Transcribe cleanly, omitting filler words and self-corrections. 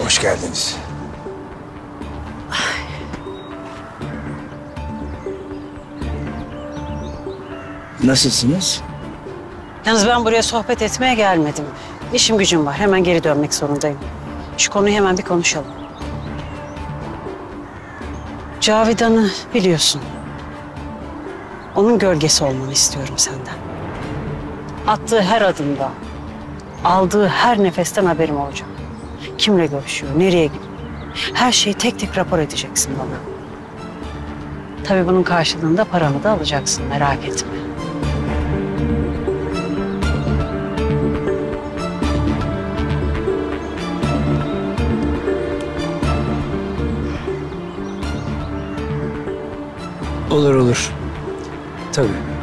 Hoş geldiniz. Nasılsınız? Yalnız ben buraya sohbet etmeye gelmedim. İşim gücüm var. Hemen geri dönmek zorundayım. Şu konuyu hemen bir konuşalım. Cavidan'ı biliyorsun. Onun gölgesi olmanı istiyorum senden. Attığı her adımda, aldığı her nefesten haberim olacak. Kimle görüşüyor, nereye gidiyor? Her şeyi tek tek rapor edeceksin bana. Tabii bunun karşılığında paranı da alacaksın, merak etme. Olur olur. Tabii.